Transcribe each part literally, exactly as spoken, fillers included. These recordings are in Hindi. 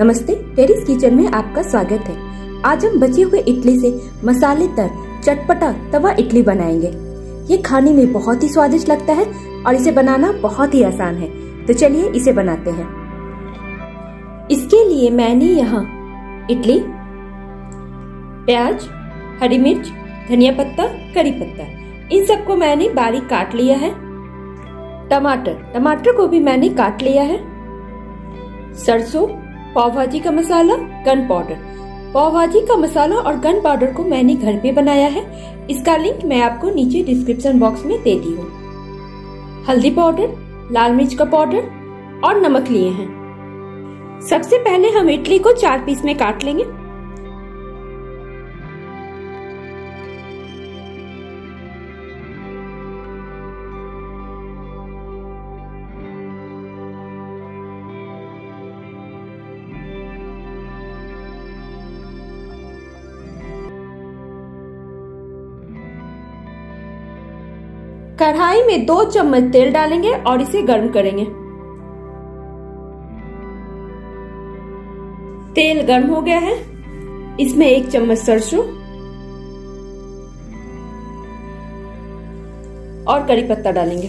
नमस्ते, टेरिस किचन में आपका स्वागत है। आज हम बचे हुए इडली से मसालेदार चटपटा तवा इडली बनाएंगे। ये खाने में बहुत ही स्वादिष्ट लगता है और इसे बनाना बहुत ही आसान है। तो चलिए इसे बनाते हैं। इसके लिए मैंने यहाँ इडली, प्याज, हरी मिर्च, धनिया पत्ता, करी पत्ता, इन सबको मैंने बारीक काट लिया है। टमाटर टमाटर को भी मैंने काट लिया है। सरसों, पाव भाजी का मसाला, गन पाउडर। पाव भाजी का मसाला और गन पाउडर को मैंने घर पे बनाया है। इसका लिंक मैं आपको नीचे डिस्क्रिप्शन बॉक्स में दे दी हूँ। हल्दी पाउडर, लाल मिर्च का पाउडर और नमक लिए हैं। सबसे पहले हम इडली को चार पीस में काट लेंगे। कढ़ाई में दो चम्मच तेल डालेंगे और इसे गर्म करेंगे। तेल गर्म हो गया है। इसमें एक चम्मच सरसों और करी पत्ता डालेंगे।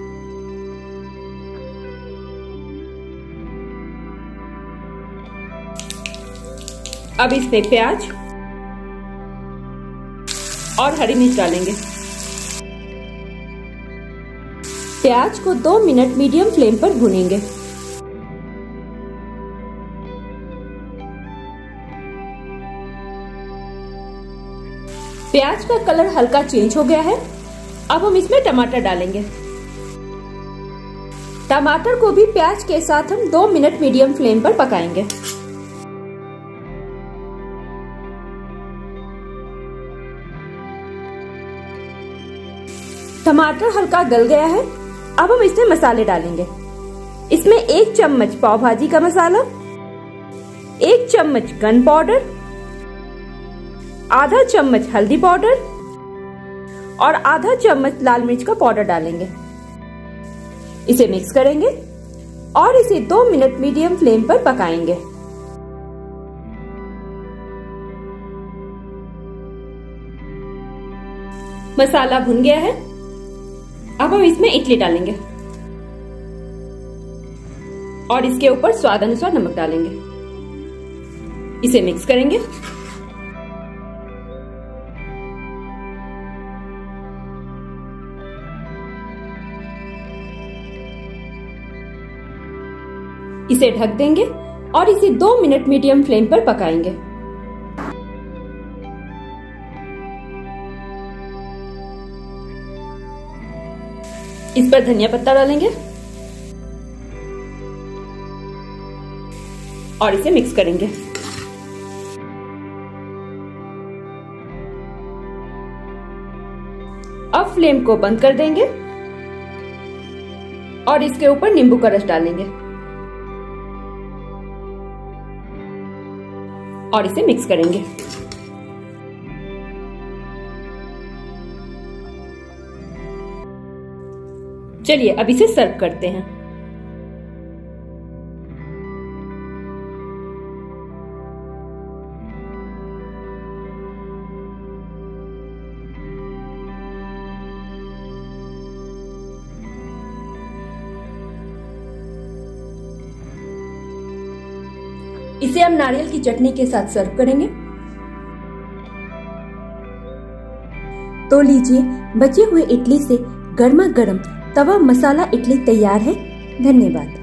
अब इसमें प्याज और हरी मिर्च डालेंगे। प्याज को दो मिनट मीडियम फ्लेम पर भूनेंगे। प्याज का कलर हल्का चेंज हो गया है। अब हम इसमें टमाटर डालेंगे। टमाटर को भी प्याज के साथ हम दो मिनट मीडियम फ्लेम पर पकाएंगे। टमाटर हल्का गल गया है। अब हम इसमें मसाले डालेंगे। इसमें एक चम्मच पाव भाजी का मसाला, एक चम्मच गन पाउडर, आधा चम्मच हल्दी पाउडर और आधा चम्मच लाल मिर्च का पाउडर डालेंगे। इसे मिक्स करेंगे और इसे दो मिनट मीडियम फ्लेम पर पकाएंगे। मसाला भुन गया है। अब हम इसमें इडली डालेंगे और इसके ऊपर स्वाद अनुसार नमक डालेंगे। इसे मिक्स करेंगे। इसे ढक देंगे और इसे दो मिनट मीडियम फ्लेम पर पकाएंगे। इस पर धनिया पत्ता डालेंगे और इसे मिक्स करेंगे। अब फ्लेम को बंद कर देंगे और इसके ऊपर नींबू का रस डालेंगे और इसे मिक्स करेंगे। चलिए अब इसे सर्व करते हैं। इसे हम नारियल की चटनी के साथ सर्व करेंगे। तो लीजिए, बचे हुए इडली से गर्मा गर्म तवा मसाला इडली तैयार है। धन्यवाद।